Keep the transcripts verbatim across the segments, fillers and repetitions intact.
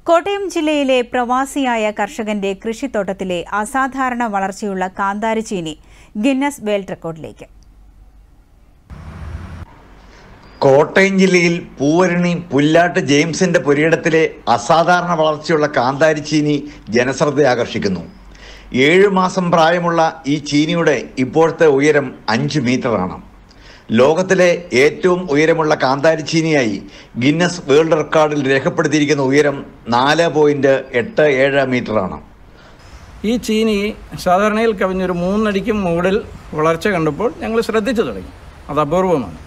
കോട്ടയം ജില്ലയിലെ പ്രവാസിയായ കർഷകന്റെ കൃഷിത്തോട്ടത്തിലെ അസാധാരണ വളർച്ചയുള്ള കാന്താരി ചീനി ഗിന്നസ് വേൾഡ് റെക്കോർഡിലേക്ക്. കോട്ടയം ജില്ലയിൽ പൂവരണി പുല്ലാട്ട് ജെയിംസിന്റെ പുരയിടത്തിലെ അസാധാരണ വളർച്ചയുള്ള കാന്താരി ചീനി ജനശ്രദ്ധ ആകർഷിക്കുന്നു. ഏഴു മാസം പ്രായമുള്ള ഈ ചീനിയുടെ ഇപ്പോഴത്തെ ഉയരം അഞ്ച് മീറ്ററാണ്. ലോകത്തിലെ ഏറ്റവും ഉയരമുള്ള കാന്താരി ചീനിയായി ഗിന്നസ് വേൾഡ് റെക്കോർഡിൽ രേഖപ്പെടുത്തിയിരിക്കുന്ന ഉയരം നാല് പോയിന്റ് എട്ട് ഏഴ് മീറ്ററാണ്. ഈ ചീനി സാധാരണയിൽ കവിഞ്ഞൊരു മൂന്നടിക്കും മുകളിൽ വളർച്ച കണ്ടപ്പോൾ ഞങ്ങൾ ശ്രദ്ധിച്ചു തുടങ്ങി. അത് അപൂർവമാണ്.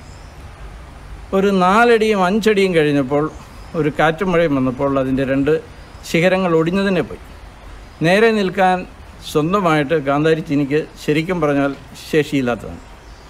ഒരു നാലടിയും അഞ്ചടിയും കഴിഞ്ഞപ്പോൾ ഒരു കാറ്റും മഴയും വന്നപ്പോൾ അതിൻ്റെ രണ്ട് ശിഖരങ്ങൾ ഒടിഞ്ഞതിനെ പോയി. നേരെ നിൽക്കാൻ സ്വന്തമായിട്ട് കാന്താരി ചീനിക്ക് ശരിക്കും പറഞ്ഞാൽ ശേഷിയില്ലാത്തതാണ്.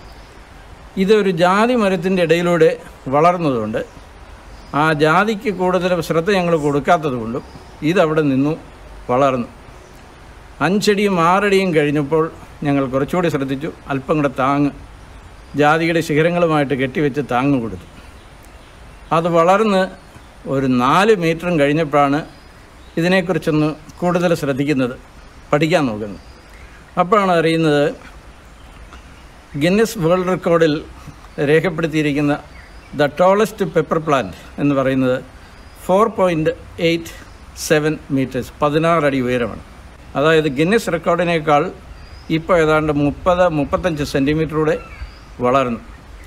ഇതൊരു ജാതി മരത്തിൻ്റെ ഇടയിലൂടെ വളർന്നതുകൊണ്ട് ആ ജാതിക്ക് കൂടുതൽ ശ്രദ്ധ ഞങ്ങൾ കൊടുക്കാത്തത് കൊണ്ടും ഇതവിടെ നിന്നു വളർന്നു. അഞ്ചടിയും ആറടിയും കഴിഞ്ഞപ്പോൾ ഞങ്ങൾ കുറച്ചുകൂടി ശ്രദ്ധിച്ചു. അല്പം കൂടെ താങ്ങ് ജാതിയുടെ ശിഖരങ്ങളുമായിട്ട് കെട്ടിവെച്ച് താങ്ങ് കൊടുത്തു. അത് വളർന്ന് ഒരു നാല് മീറ്ററും കഴിഞ്ഞപ്പോഴാണ് ഇതിനെക്കുറിച്ചൊന്ന് കൂടുതൽ ശ്രദ്ധിക്കുന്നത്, പഠിക്കാൻ നോക്കുന്നത്. അപ്പോഴാണ് അറിയുന്നത് ഗിന്നസ് വേൾഡ് റെക്കോർഡിൽ രേഖപ്പെടുത്തിയിരിക്കുന്ന ദ ടോളസ്റ്റ് പെപ്പർ പ്ലാന്റ് എന്ന് പറയുന്നത് four point eight seven metres പതിനാറ് അടി ഉയരമാണ്. അതായത് ഗിന്നസ് റെക്കോർഡിനേക്കാൾ ഇപ്പോൾ ഏതാണ്ട് മുപ്പത് മുപ്പത്തഞ്ച് സെൻറ്റിമീറ്ററൂടെ വളർന്നു.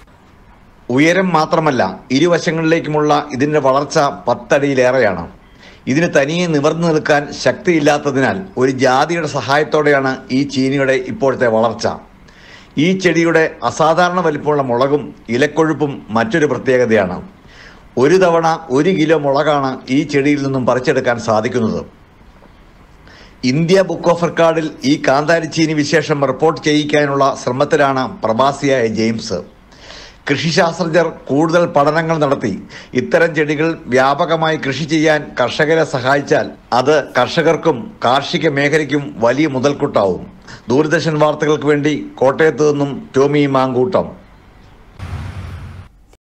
ഉയരം മാത്രമല്ല, ഇരുവശങ്ങളിലേക്കുമുള്ള ഇതിൻ്റെ വളർച്ച പത്തടിയിലേറെയാണ്. ഇതിന് തനിയെ നിവർന്നു നിൽക്കാൻ ശക്തിയില്ലാത്തതിനാൽ ഒരു ജാതിയുടെ സഹായത്തോടെയാണ് ഈ ചീനിയുടെ ഇപ്പോഴത്തെ വളർച്ച. ഈ ചെടിയുടെ അസാധാരണ വലിപ്പമുള്ള മുളകും ഇലക്കൊഴുപ്പും മറ്റൊരു പ്രത്യേകതയാണ്. ഒരു തവണ ഒരു കിലോ മുളകാണ് ഈ ചെടിയിൽ നിന്നും പറിച്ചെടുക്കാൻ സാധിക്കുന്നത്. ഇന്ത്യ ബുക്ക് ഓഫ് റെക്കോർഡിൽ ഈ കാന്താരി ചീനി വിശേഷം റിപ്പോർട്ട് ചെയ്യിക്കാനുള്ള ശ്രമത്തിലാണ് പ്രവാസിയായ ജെയിംസ്. കൃഷിശാസ്ത്രജ്ഞർ കൂടുതൽ പഠനങ്ങൾ നടത്തി ഇത്തരം ചെടികൾ വ്യാപകമായി കൃഷി ചെയ്യാൻ കർഷകരെ സഹായിച്ചാൽ അത് കർഷകർക്കും കാർഷിക മേഖലയ്ക്കും വലിയ മുതൽക്കൂട്ടാവും. ദൂരദർശൻ വാർത്തകൾക്ക് വേണ്ടി കോട്ടയത്ത് നിന്നും ടോമി മാങ്കൂട്ടം.